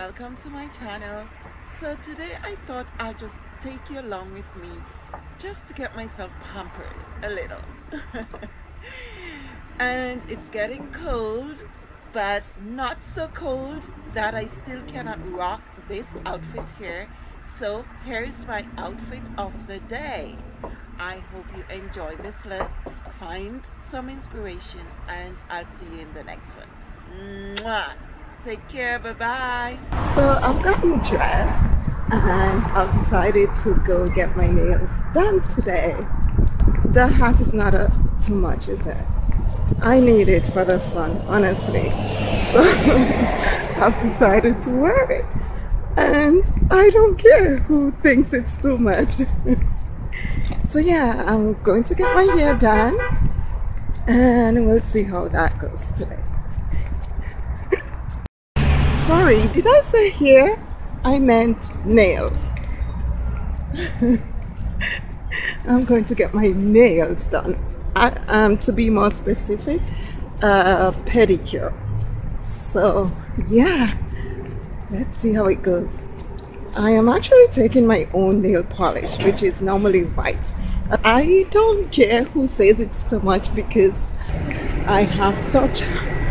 welcome to my channel. So today I thought I'd just take you along with me just to get myself pampered a little. And it's getting cold, but not so cold that I still cannot rock this outfit here. So here's my outfit of the day. I hope you enjoy this look, find some inspiration, and I'll see you in the next one. Mwah! Take care, bye-bye. So I've gotten dressed and I've decided to go get my nails done today. The hat is not too much, is it? I need it for the sun, honestly. So I've decided to wear it. And I don't care who thinks it's too much. So yeah, I'm going to get my hair done and we'll see how that goes today. Sorry, did I say hair? I meant nails. I'm going to get my nails done. To be more specific, pedicure. So yeah, let's see how it goes. I am actually taking my own nail polish, which is normally white. I don't care who says it's too much because I have such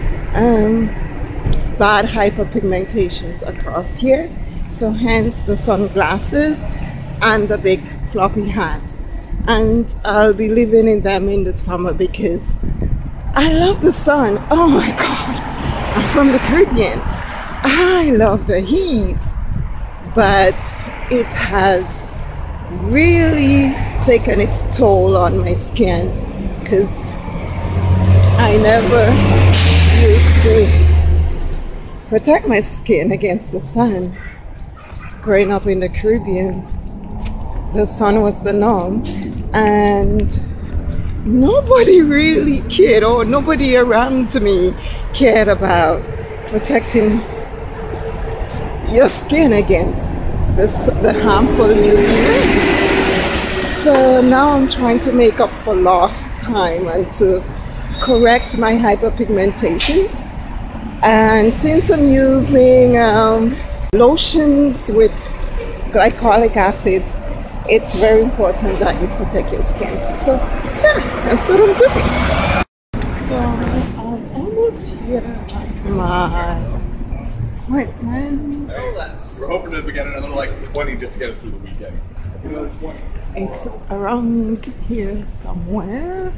bad hyperpigmentations across here, so hence the sunglasses and the big floppy hat, and I'll be living in them in the summer because I love the sun. Oh my god, I'm from the Caribbean. I love the heat, but it has really taken its toll on my skin because I never used to protect my skin against the sun. Growing up in the Caribbean, the sun was the norm and nobody really cared, or nobody around me cared about protecting your skin against the harmful UV rays. So now I'm trying to make up for lost time and to correct my hyperpigmentation. And since I'm using lotions with glycolic acids, it's very important that you protect your skin. So yeah, that's what I'm doing. So I'm almost here at my appointment. We're hoping to get another like 20 just to get us through the weekend. Another 20. It's around here somewhere.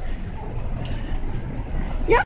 Yeah.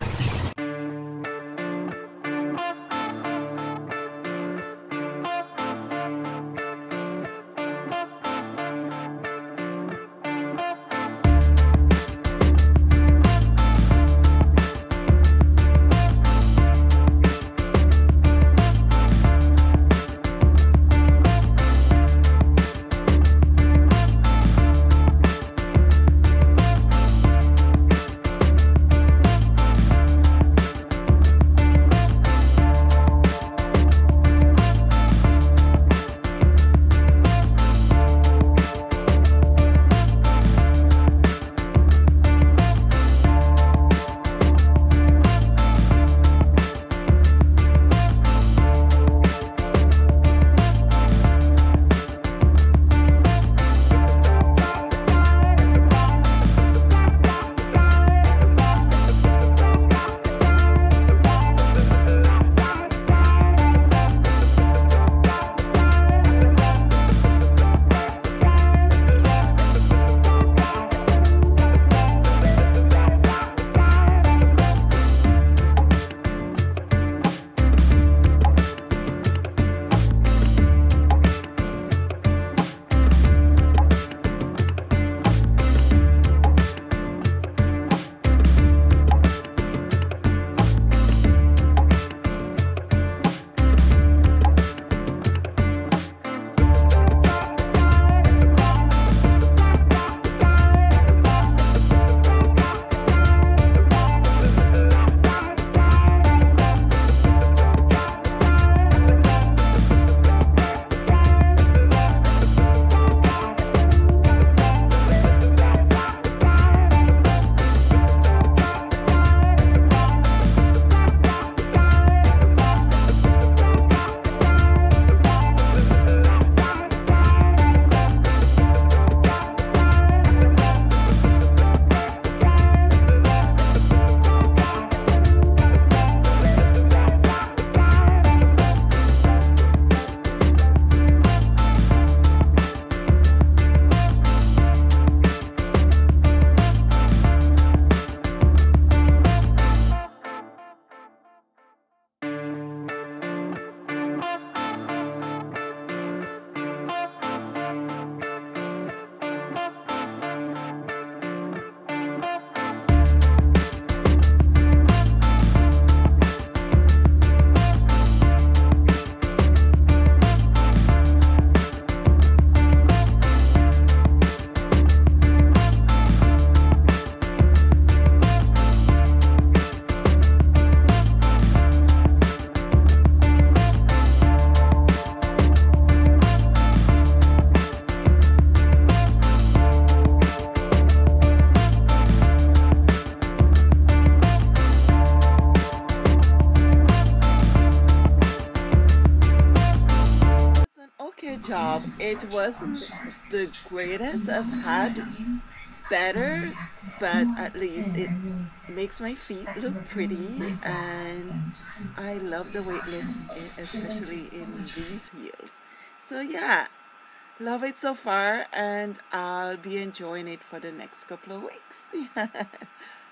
It wasn't the greatest I've had, better, but at least it makes my feet look pretty, and I love the way it looks, especially in these heels. So yeah, love it so far, and I'll be enjoying it for the next couple of weeks.